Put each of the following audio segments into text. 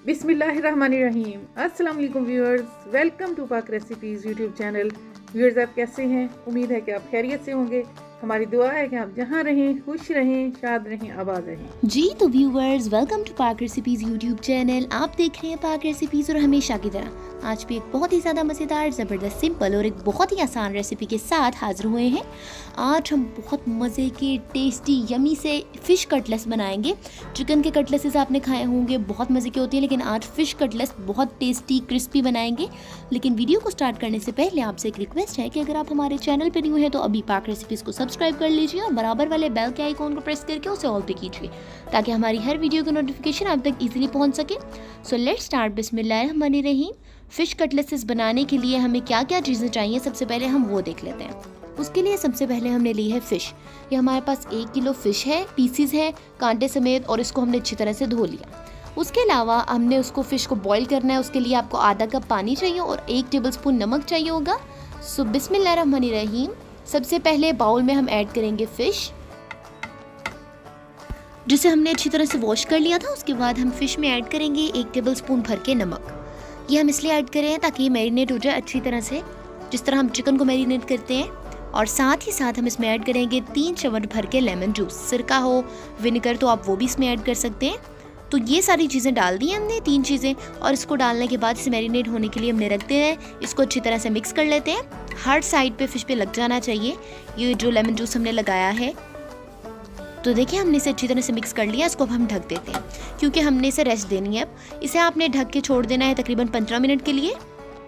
बिस्मिल्लाहिर्रहमानिर्रहीम। अस्सलाम वालेकुम viewers, welcome to Pak recipes YouTube channel. Viewers, आप कैसे हैं? उम्मीद है कि आप खैरियत से होंगे। हमारी दुआ है कि आप जहाँ रहें खुश रहें, शाद रहें, आबाद रहें। जी तो viewers, welcome to Pak recipes YouTube channel. आप देख रहे हैं पाक रेसिपीज़ और हमेशा की तरह आज भी एक बहुत ही ज़्यादा मज़ेदार, ज़बरदस्त, सिंपल और एक बहुत ही आसान रेसिपी के साथ हाजिर हुए हैं। आज हम बहुत मज़े के टेस्टी यमी से फ़िश कटलेट्स बनाएंगे। चिकन के कटलेट्स आपने खाए होंगे, बहुत मज़े के होते हैं, लेकिन आज फ़िश कटलेट्स बहुत टेस्टी क्रिस्पी बनाएंगे। लेकिन वीडियो को स्टार्ट करने से पहले आपसे एक रिक्वेस्ट है कि अगर आप हमारे चैनल पर न्यू हैं तो अभी पाक रेसिपीज़ को सब्सक्राइब कर लीजिए और बराबर वाले बेल के आइकॉन को प्रेस करके उसे ऑल पे कीजिए ताकि हमारी हर वीडियो की नोटिफिकेशन आप तक इजीली पहुंच सके। So let's start. बिस्मिल्लाहिर्रहमानिर्रहीम। फ़िश कटलेट्स बनाने के लिए हमें क्या क्या चीज़ें चाहिए, सबसे पहले हम वो देख लेते हैं। उसके लिए सबसे पहले हमने ली है फ़िश। ये हमारे पास 1 किलो फ़िश है, पीसीज है कांटे समेत, और इसको हमने अच्छी तरह से धो लिया। उसके अलावा हमने उसको फ़िश को बॉईल करना है। उसके लिए आपको आधा कप पानी चाहिए और 1 टेबलस्पून नमक चाहिए होगा। सो बिस्मिल्लाहिर्रहमानिर्रहीम। सबसे पहले बाउल में हम ऐड करेंगे फ़िश, जिसे हमने अच्छी तरह से वॉश कर लिया था। उसके बाद हम फ़िश में ऐड करेंगे 1 टेबलस्पून भर के नमक। ये हम इसलिए ऐड करें ताकि ये मैरिनेट हो जाए अच्छी तरह से, जिस तरह हम चिकन को मैरिनेट करते हैं। और साथ ही साथ हम इसमें ऐड करेंगे 3 चम्मच भर के लेमन जूस। सिरका हो, विनेगर, तो आप वो भी इसमें ऐड कर सकते हैं। तो ये सारी चीज़ें डाल दी हमने, 3 चीज़ें, और इसको डालने के बाद इसे मैरिनेट होने के लिए हमने रख देना है। इसको अच्छी तरह से मिक्स कर लेते हैं। हर साइड पे फ़िश पे लग जाना चाहिए ये जो लेमन जूस हमने लगाया है। तो देखिए हमने इसे अच्छी तरह से मिक्स कर लिया। इसको अब हम ढक देते हैं क्योंकि हमने इसे रेस्ट देनी है। अब इसे आपने ढक के छोड़ देना है तकरीबन 15 मिनट के लिए।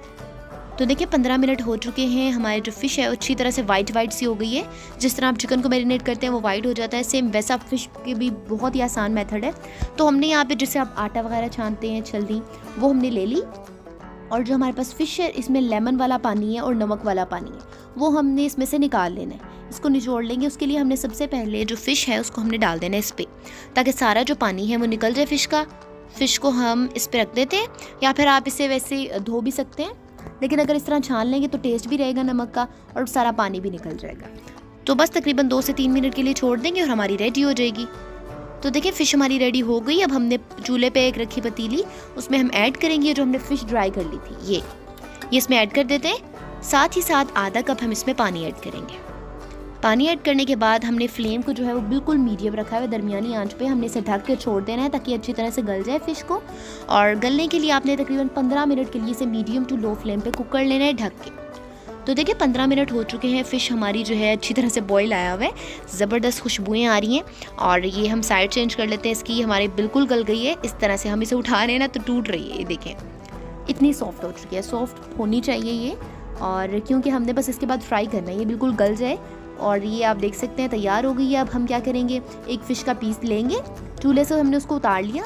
तो देखिए 15 मिनट हो चुके हैं। हमारी जो फ़िश है अच्छी तरह से वाइट सी हो गई है। जिस तरह आप चिकन को मैरिनेट करते हैं वो वाइट हो जाता है, सेम वैसा फ़िश के भी बहुत ही आसान मेथड है। तो हमने यहाँ पे जैसे आप आटा वगैरह छानते हैं छलनी, वो हमने ले ली। और जो हमारे पास फ़िश है इसमें लेमन वाला पानी है और नमक वाला पानी है, वो हमने इसमें से निकाल लेना है। इसको निचोड़ लेंगे। उसके लिए हमने सबसे पहले जो फ़िश है उसको हमने डाल देना है इस पर, ताकि सारा जो पानी है वो निकल जाए फ़िश का। फ़िश को हम इस पर रख देते हैं, या फिर आप इसे वैसे धो भी सकते हैं, लेकिन अगर इस तरह छान लेंगे तो टेस्ट भी रहेगा नमक का और सारा पानी भी निकल जाएगा। तो बस तकरीबन 2 से 3 मिनट के लिए छोड़ देंगे और हमारी रेडी हो जाएगी। तो देखिए फ़िश हमारी रेडी हो गई। अब हमने चूल्हे पे एक रखी पतीली, उसमें हम ऐड करेंगे जो हमने फ़िश ड्राई कर ली थी, ये इसमें ऐड कर देते हैं। साथ ही साथ आधा कप हम इसमें पानी ऐड करेंगे। पानी ऐड करने के बाद हमने फ्लेम को जो है वो बिल्कुल मीडियम रखा है, दरमियानी आंच पे हमने इसे ढक के छोड़ देना है ताकि अच्छी तरह से गल जाए फ़िश को। और गलने के लिए आपने तकरीबन 15 मिनट के लिए इसे मीडियम टू लो फ्लेम पे कुक कर लेना है ढक के। तो देखिए 15 मिनट हो चुके हैं। फ़िश हमारी जो है अच्छी तरह से बॉईल आया हुआ है, ज़बरदस्त खुशबुएँ आ रही हैं। और ये हम साइड चेंज कर लेते हैं इसकी। हमारी बिल्कुल गल गई है। इस तरह से हम इसे उठा रहे हैं ना तो टूट रही है, ये देखें इतनी सॉफ्ट हो चुकी है। सॉफ्ट होनी चाहिए ये, और क्योंकि हमने बस इसके बाद फ्राई करना है, ये बिल्कुल गल जाए। और ये आप देख सकते हैं तैयार हो गई है। अब हम क्या करेंगे, एक फ़िश का पीस लेंगे, चूल्हे से हमने उसको उतार लिया,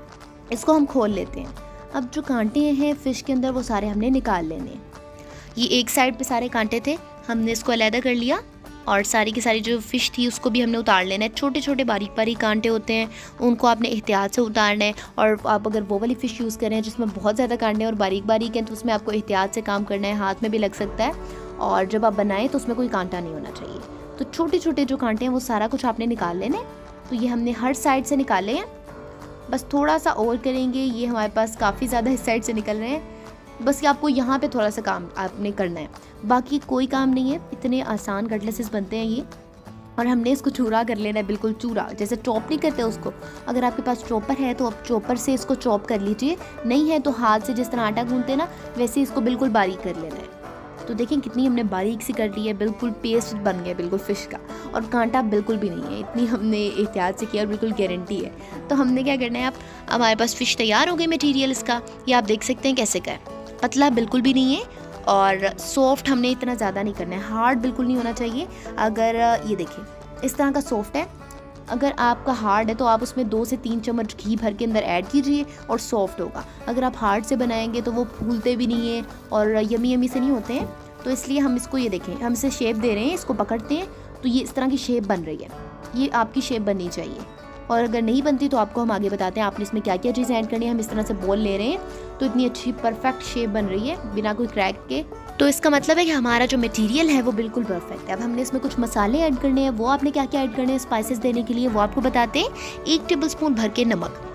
इसको हम खोल लेते हैं। अब जो कांटे हैं फ़िश के अंदर वो सारे हमने निकाल लेने हैं। ये एक साइड पे सारे कांटे थे, हमने इसको अलग कर लिया। और सारी की सारी जो फ़िश थी उसको भी हमने उतार लेना है। छोटे छोटे बारीक बारीक कांटे होते हैं, उनको आपने एहतियात से उतारना है। और आप अगर वो वाली फ़िश यूज़ करें जिसमें बहुत ज़्यादा कांटे और बारीक बारीक हैं, तो उसमें आपको एहतियात से काम करना है, हाथ में भी लग सकता है। और जब आप बनाएं तो उसमें कोई कांटा नहीं होना चाहिए। तो छोटे छोटे जो कांटे हैं वो सारा कुछ आपने निकाल लेना है। तो ये हमने हर साइड से निकाले हैं, बस थोड़ा सा और करेंगे। ये हमारे पास काफ़ी ज़्यादा इस साइड से निकल रहे हैं, बस आपको यहाँ पे थोड़ा सा काम आपने करना है, बाकी कोई काम नहीं है। इतने आसान कटलेट्स बनते हैं ये। और हमने इसको चूरा कर लेना है, बिल्कुल चूरा, जैसे चॉप नहीं करते उसको। अगर आपके पास चॉपर है तो आप चॉपर से इसको चॉप कर लीजिए, नहीं है तो हाथ से जिस तरह आटा गूंथते हैं ना वैसे इसको बिल्कुल बारीक कर लेना है। तो देखें कितनी हमने बारीक सी कर ली है, बिल्कुल पेस्ट बन गया बिल्कुल फ़िश का, और कांटा बिल्कुल भी नहीं है। इतनी हमने एहतियात से किया और बिल्कुल गारंटी है। तो हमने क्या करना है, अब हमारे पास फ़िश तैयार हो गई मटीरियल इसका। ये आप देख सकते हैं कैसे का है, पतला बिल्कुल भी नहीं है और सॉफ्ट हमने इतना ज़्यादा नहीं करना है, हार्ड बिल्कुल नहीं होना चाहिए। अगर ये देखिए इस तरह का सॉफ्ट है, अगर आपका हार्ड है तो आप उसमें 2 से 3 चम्मच घी भर के अंदर ऐड कीजिए और सॉफ्ट होगा। अगर आप हार्ड से बनाएंगे तो वो फूलते भी नहीं है और यमी यमी से नहीं होते हैं। तो इसलिए हम इसको, ये देखें हम इसे शेप दे रहे हैं, इसको पकड़ते हैं तो ये इस तरह की शेप बन रही है। ये आपकी शेप बननी चाहिए, और अगर नहीं बनती तो आपको हम आगे बताते हैं आपने इसमें क्या क्या चीज़ें ऐड करनी है। हम इस तरह से बॉल ले रहे हैं तो इतनी अच्छी परफेक्ट शेप बन रही है बिना कोई क्रैक के। तो इसका मतलब है कि हमारा जो मटेरियल है वो बिल्कुल परफेक्ट है। अब हमने इसमें कुछ मसाले ऐड करने हैं, वो आपने क्या क्या ऐड करने हैं स्पाइसेस देने के लिए वो आपको बताते हैं। 1 टेबलस्पून भर के नमक,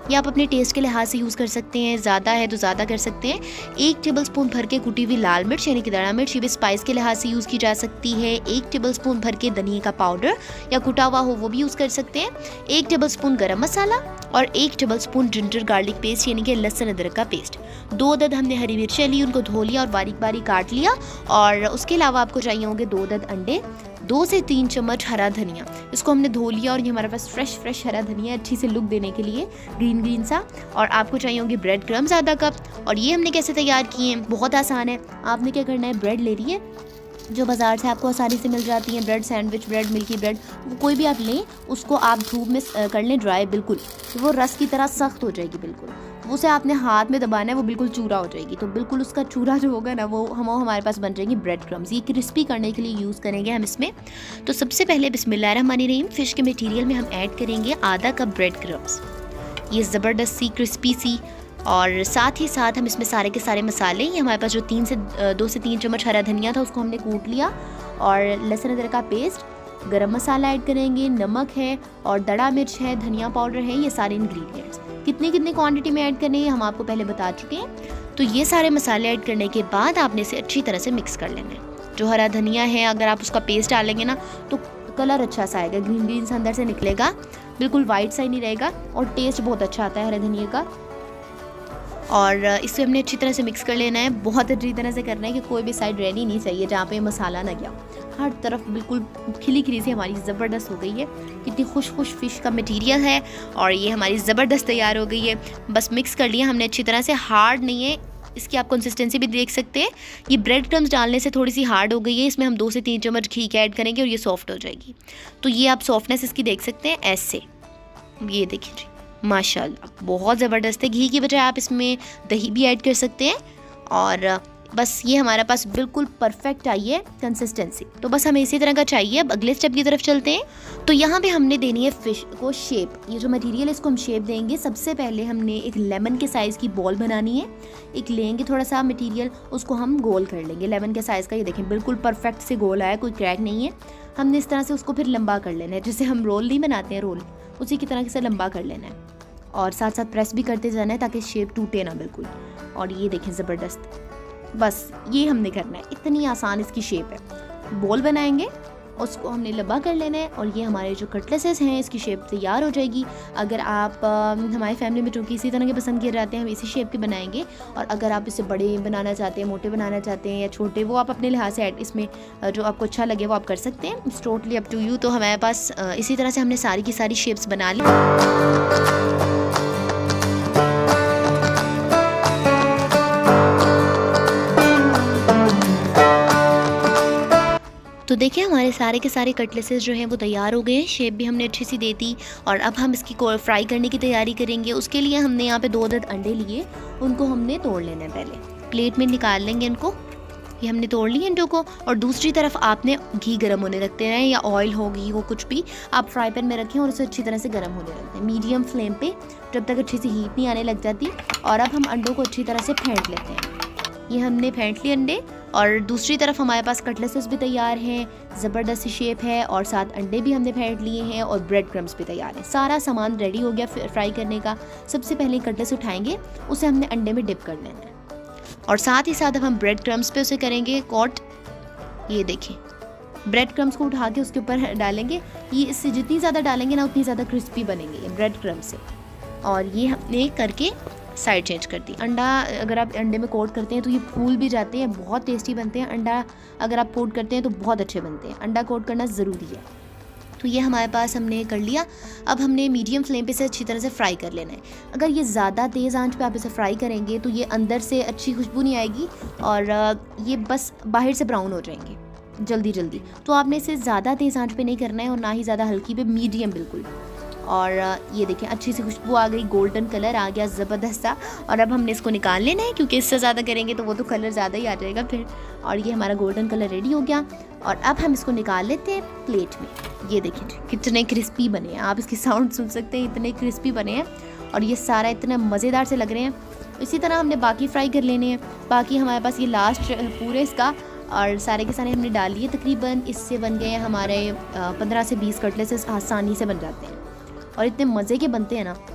ये आप अपने टेस्ट के लिहाज से यूज़ कर सकते हैं, ज़्यादा है तो ज़्यादा कर सकते हैं। 1 टेबलस्पून भर के कुटी हुई लाल मिर्च यानी कि दड़ा मिर्च, ये भी स्पाइस के लिहाज से यूज़ की जा सकती है। 1 टेबलस्पून भर के धनिया का पाउडर या कुटा हुआ हो वो भी यूज़ कर सकते हैं। 1 टेबलस्पून गरम मसाला और 1 टेबलस्पून जिंजर गार्लिक पेस्ट यानी कि लहसुन अदरक का पेस्ट। 2 अदद हमने हरी मिर्चें ली, उनको धो लिया और बारीक बारीक काट लिया। और उसके अलावा आपको चाहिए होंगे 2 अदद अंडे, 2 से 3 चम्मच हरा धनिया, इसको हमने धो लिया और ये हमारे पास फ्रेश हरा धनिया अच्छी से लुक देने के लिए ग्रीन सा। और आपको चाहिए होंगे ब्रेड क्रम्स आधा कप। और ये हमने कैसे तैयार किए हैं, बहुत आसान है। आपने क्या करना है, ब्रेड ले रही है जो बाज़ार से आपको आसानी से मिल जाती है, bread sandwich bread, milky bread, कोई भी आप लें, उसको आप धूप में कर लें ड्राई, बिल्कुल वो रस की तरह सख्त हो जाएगी बिल्कुल। उसे आपने हाथ में दबाना है, वो बिल्कुल चूरा हो जाएगी। तो बिल्कुल उसका चूरा जो होगा ना वो हमारे पास बन जाएंगी ब्रेड क्रम्स। ये क्रिस्पी करने के लिए यूज़ करेंगे हम इसमें। तो सबसे पहले बिस्मिल्लाहिर्रहमानिर्रहीम फ़िश के मटीरियल में हम ऐड करेंगे आधा कप ब्रेड क्रम्स, ये ज़बरदस्त सी क्रिस्पी सी। और साथ ही साथ हम इसमें सारे के सारे मसाले, ये हमारे पास जो 2 से 3 चम्मच हरा धनिया था उसको हमने कूट लिया, और लहसुन अदरक का पेस्ट, गरम मसाला ऐड करेंगे, नमक है और दड़ा मिर्च है, धनिया पाउडर है, ये सारे इंग्रेडिएंट्स। कितनी क्वांटिटी में ऐड करने हैं हम आपको पहले बता चुके हैं। तो ये सारे मसाले ऐड करने के बाद आपने इसे अच्छी तरह से मिक्स कर लेना है। जो हरा धनिया है अगर आप उसका पेस्ट डालेंगे ना तो कलर अच्छा सा आएगा, ग्रीन सा अंदर से निकलेगा, बिल्कुल वाइट सा ही नहीं रहेगा, और टेस्ट बहुत अच्छा आता है हरे धनिया का। और इसे हमने अच्छी तरह से मिक्स कर लेना है, बहुत अच्छी तरह से करना है कि कोई भी साइड रेडी नहीं चाहिए जहाँ पे मसाला ना गया, हर तरफ बिल्कुल खिली सी हमारी ज़बरदस्त हो गई है। कितनी खुश फ़िश का मटीरियल है और ये हमारी ज़बरदस्त तैयार हो गई है। बस मिक्स कर लिया हमने अच्छी तरह से, हार्ड नहीं है, इसकी आप कंसिस्टेंसी भी देख सकते हैं। ये ब्रेड क्रम्स डालने से थोड़ी सी हार्ड हो गई है, इसमें हम 2 से 3 चम्मच घी का ऐड करेंगे और ये सॉफ्ट हो जाएगी। तो ये आप सॉफ्टनेस इसकी देख सकते हैं ऐसे, ये देखिए जी माशाल्लाह बहुत ज़बरदस्त है। घी की बजाय आप इसमें दही भी ऐड कर सकते हैं। और बस ये हमारे पास बिल्कुल परफेक्ट आई है कंसिस्टेंसी। तो बस हमें इसी तरह का चाहिए। अब अगले स्टेप की तरफ चलते हैं। तो यहाँ पे हमने देनी है फ़िश को शेप, ये जो मटेरियल है इसको हम शेप देंगे। सबसे पहले हमने एक लेमन के साइज़ की बॉल बनानी है। एक लेंगे थोड़ा सा मटेरियल, उसको हम गोल कर लेंगे लेमन के साइज़ का। ये देखें बिल्कुल परफेक्ट से गोल आया, कोई क्रैक नहीं है। हमने इस तरह से उसको फिर लंबा कर लेना है, जैसे हम रोल नहीं बनाते हैं रोल, उसी की तरह से लंबा कर लेना है और साथ साथ प्रेस भी करते जाना है ताकि शेप टूटे ना बिल्कुल। और ये देखें ज़बरदस्त, बस ये हमने करना है, इतनी आसान इसकी शेप है। बॉल बनाएंगे, उसको हमने लंबा कर लेना है और ये हमारे जो कटलेसेस हैं इसकी शेप तैयार हो जाएगी। अगर आप हमारी फैमिली में जो कि इसी तरह के पसंद किए जाते हैं हम इसी शेप के बनाएंगे। और अगर आप इसे बड़े बनाना चाहते हैं, मोटे बनाना चाहते हैं या छोटे, वो आप अपने लिहाज से ऐड इसमें जो आपको अच्छा लगे वो आप कर सकते हैं। It's totally up to you. तो हमारे पास इसी तरह से हमने सारी की सारी शेप्स बना ली। तो देखिए हमारे सारे के सारे कटलेसेस जो हैं वो तैयार हो गए हैं, शेप भी हमने अच्छी सी दे दी। और अब हम इसकी फ्राई करने की तैयारी करेंगे। उसके लिए हमने यहाँ पे 2 अदद अंडे लिए, उनको हमने तोड़ लेना है। पहले प्लेट में निकाल लेंगे इनको, ये हमने तोड़ लिए अंडों को। और दूसरी तरफ आपने घी गर्म होने रखते हैं या ऑयल हो, घी हो, कुछ भी आप फ्राई पैन में रखें और उसे अच्छी तरह से गर्म होने रखते हैं मीडियम फ्लेम पे, जब तक अच्छी सी हीट नहीं आने लग जाती। और अब हम अंडों को अच्छी तरह से फेंट लेते हैं। ये हमने फेंट लिए अंडे, और दूसरी तरफ हमारे पास कटलेसेस भी तैयार हैं, ज़बरदस्त शेप है, और साथ अंडे भी हमने फेंट लिए हैं और ब्रेड क्रम्स भी तैयार हैं। सारा सामान रेडी हो गया फ्राई करने का। सबसे पहले कटलेस उठाएंगे, उसे हमने अंडे में डिप कर लेना है और साथ ही साथ अब हम ब्रेड क्रम्स पे उसे करेंगे कोट। ये देखिए ब्रेड क्रम्स को उठा के उसके ऊपर डालेंगे। ये इससे जितनी ज़्यादा डालेंगे ना उतनी ज़्यादा क्रिस्पी बनेंगे ये ब्रेड क्रम्स से। और ये हमने करके साइड चेंज कर दी। अंडा अगर आप अंडे में कोट करते हैं तो ये फूल भी जाते हैं, बहुत टेस्टी बनते हैं। अंडा अगर आप कोट करते हैं तो बहुत अच्छे बनते हैं, अंडा कोट करना ज़रूरी है। तो ये हमारे पास हमने कर लिया। अब हमने मीडियम फ्लेम पे से अच्छी तरह से फ्राई कर लेना है। अगर ये ज़्यादा तेज़ आंच पे आप इसे फ्राई करेंगे तो ये अंदर से अच्छी खुशबू नहीं आएगी और ये बस बाहर से ब्राउन हो जाएंगे जल्दी। तो आपने इसे ज़्यादा तेज़ आंच पे नहीं करना है और ना ही ज़्यादा हल्की पे, मीडियम बिल्कुल। और ये देखें अच्छी सी खुशबू आ गई, गोल्डन कलर आ गया ज़बरदस्त सा। और अब हमने इसको निकाल लेना है क्योंकि इससे ज़्यादा करेंगे तो वो तो कलर ज़्यादा ही आ जाएगा फिर। और ये हमारा गोल्डन कलर रेडी हो गया और अब हम इसको निकाल लेते हैं प्लेट में। ये देखिए कितने क्रिस्पी बने हैं, आप इसकी साउंड सुन सकते हैं, इतने क्रिस्पी बने हैं और ये सारा इतने मज़ेदार से लग रहे हैं। इसी तरह हमने बाकी फ्राई कर लेने हैं। बाकी हमारे पास ये लास्ट पूरे इसका और सारे के सारे हमने डाल लिए। तकरीबन इससे बन गए हमारे 15 से 20 कटलेसेस आसानी से बन जाते हैं और इतने मज़े के बनते हैं ना।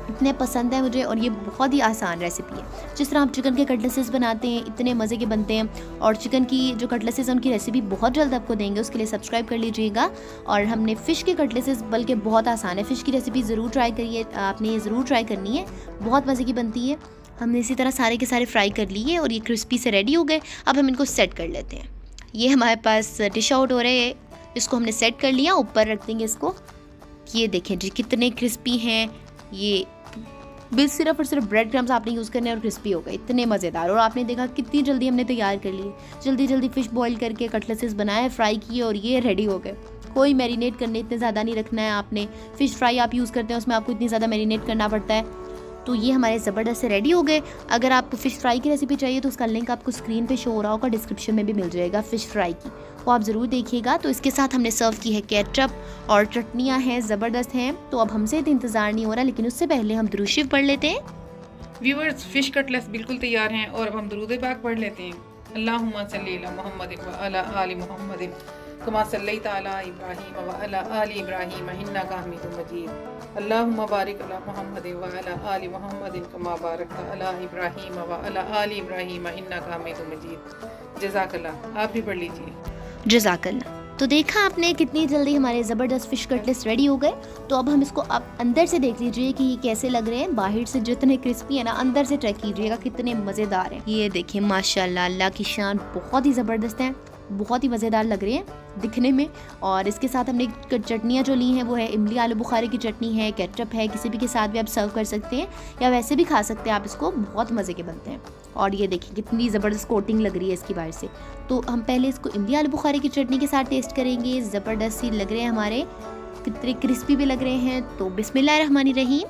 इतने पसंद है मुझे और ये बहुत ही आसान रेसिपी है। जिस तरह आप चिकन के कटलेसेस बनाते हैं इतने मज़े के बनते हैं, और चिकन की जो कटलेसेस हैं उनकी रेसिपी बहुत जल्द आपको देंगे, उसके लिए सब्सक्राइब कर लीजिएगा। और हमने फ़िश के कटलेसेस, बल्कि बहुत आसान है, फ़िश की रेसिपी ज़रूर ट्राई करिए, आपने ये ज़रूर ट्राई करनी है, बहुत मज़े की बनती है। हमने इसी तरह सारे के सारे फ्राई कर लिए और ये क्रिस्पी से रेडी हो गए। अब हम इनको सेट कर लेते हैं। ये हमारे पास डिश आउट हो रहे हैं, इसको हमने सेट कर लिया, ऊपर रख देंगे इसको। ये देखें जी कितने क्रिस्पी हैं, ये बिल सिर्फ और सिर्फ ब्रेड क्रम्स आपने यूज़ करने और क्रिस्पी हो गए, इतने मज़ेदार। और आपने देखा कितनी जल्दी हमने तैयार कर लिए, जल्दी जल्दी फ़िश बॉईल करके कटलेसेस बनाए, फ्राई किए और ये रेडी हो गए। कोई मैरिनेट करने इतने ज़्यादा नहीं रखना है आपने। फ़िश फ्राई आप यूज़ करते हैं उसमें आपको इतनी ज़्यादा मैरिनेट करना पड़ता है। तो ये हमारे ज़बरदस्त से रेडी हो गए। अगर आपको फ़िश फ्राई की रेसिपी चाहिए तो उसका लिंक आपको स्क्रीन पे शो हो रहा होगा, डिस्क्रिप्शन में भी मिल जाएगा फ़िश फ्राई की, वो आप ज़रूर देखिएगा। तो इसके साथ हमने सर्व की है केचप और चटनियाँ हैं, ज़बरदस्त हैं। तो अब हमसे तो इंतज़ार नहीं हो रहा, लेकिन उससे पहले हम दुरूद शरीफ पढ़ लेते हैं। व्यूअर्स, फ़िश कटलेस बिल्कुल तैयार हैं और अब हम दुरूद पाक पढ़ लेते हैं। अल्लाहुम्मा सल्ली अला मुहम्मदिन व अला आलि मुहम्मदिन कमा सल्लैता अला इब्राहीम व अला आलि इब्राहीम इन्नका हमीदुम मजीद। अल्लाहुम्मा बारिक अला मुहम्मदिन व अला आलि मुहम्मदिन कमा बारकता अला इब्राहीम व अला आलि इब्राहीम इन्नका हमीदुम मजीद। जज़ाकल्लाह। आप भी पढ़ लीजिए। जज़ाकल्लाह। तो देखा आपने कितनी जल्दी हमारे ज़बरदस्त फ़िश कटलेट्स रेडी हो गए। तो अब हम इसको आप अंदर से देख लीजिए कि ये कैसे लग रहे हैं। बाहर से जितने क्रिस्पी है ना, अंदर से चेक कीजिएगा कितने मज़ेदार हैं। ये देखिए माशाल्लाह, अल्लाह की शान, बहुत ही ज़बरदस्त हैं, बहुत ही मज़ेदार लग रहे हैं दिखने में। और इसके साथ हमने चटनियाँ जो ली हैं वो है इमली आलू बुखारे की चटनी है, केचप है, किसी भी के साथ भी आप सर्व कर सकते हैं या वैसे भी खा सकते हैं आप इसको, बहुत मज़े के बनते हैं। और ये देखिए कितनी ज़बरदस्त कोटिंग लग रही है इसकी बाहर से। तो हम पहले इसको इमली आलू बुखारे की चटनी के साथ टेस्ट करेंगे। ज़बरदस्त सी लग रहे हैं हमारे, कितने क्रिस्पी भी लग रहे हैं। तो बिस्मिल्लाहिर्रहमानिर्रहीम।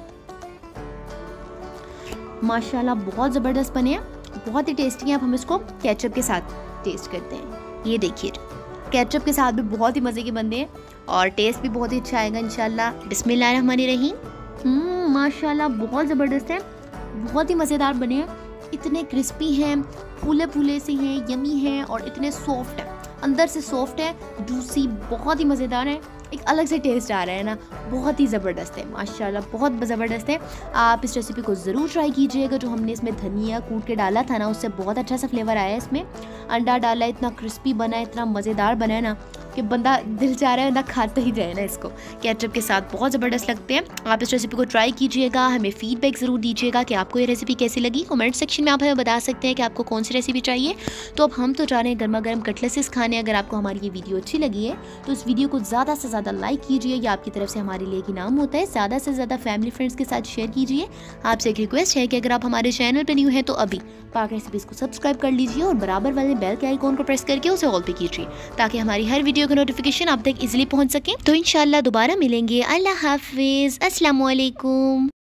माशाल्लाह बहुत ज़बरदस्त बने हैं, बहुत ही टेस्टी हैं। अब हम इसको केचप के साथ टेस्ट करते हैं। ये देखिए केचप के साथ भी बहुत ही मज़े के बनते हैं और टेस्ट भी बहुत ही अच्छा आएगा इंशाल्लाह। बिस्मिल्लाहिर्रहमानिर्रहीम। माशाल्लाह बहुत ज़बरदस्त है, बहुत ही मज़ेदार बने हैं, इतने क्रिस्पी हैं, फूले फूले से हैं, यमी हैं और इतने सॉफ्ट हैं, अंदर से सॉफ्ट है, जूसी, बहुत ही मज़ेदार है। एक अलग से टेस्ट आ रहा है ना, बहुत ही ज़बरदस्त है माशाल्लाह, बहुत ज़बरदस्त है। आप इस रेसिपी को ज़रूर ट्राई कीजिएगा। जो हमने इसमें धनिया कूट के डाला था ना, उससे बहुत अच्छा सा फ्लेवर आया है इसमें। अंडा डाला, इतना क्रिस्पी बना है, इतना मज़ेदार बना है ना कि बंदा दिल चाह रहा है ना खाता ही जाए ना इसको। केचप के साथ बहुत ज़बरदस्त लगते हैं। आप इस रेसिपी को ट्राई कीजिएगा, हमें फ़ीडबैक ज़रूर दीजिएगा कि आपको ये रेसिपी कैसी लगी। कमेंट सेक्शन में आप हमें बता सकते हैं कि आपको कौन सी रेसिपी चाहिए। तो अब हम तो जा रहे हैं गर्मा गर्म कटलेसेस खाने। अगर आपको हमारी ये वीडियो अच्छी लगी है तो इस वीडियो को ज़्यादा से ज़्यादा लाइक कीजिए, ये आपकी तरफ से हमारे लिए एक इनाम होता है। ज़्यादा से ज़्यादा फैमिली फ्रेंड्स के साथ शेयर कीजिए। आपसे एक रिक्वेस्ट है कि अगर आप हमारे चैनल पर न्यू हैं तो अभी पाक रेसिपीज़ को सब्सक्राइब कर लीजिए और बराबर वाले बेल के आइकॉन को प्रेस करके उसे ऑल पे कीजिए, ताकि हमारी हर वीडियो का नोटिफिकेशन आप तक इजीली पहुंच सके। तो इंशाल्लाह दोबारा मिलेंगे। अल्लाह हाफिज़, अस्सलाम वालेकुम।